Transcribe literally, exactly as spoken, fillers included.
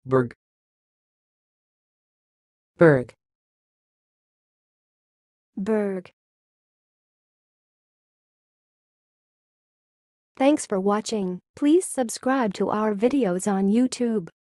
bergh, bergh, bergh. Thanks for watching. Please subscribe to our videos on YouTube.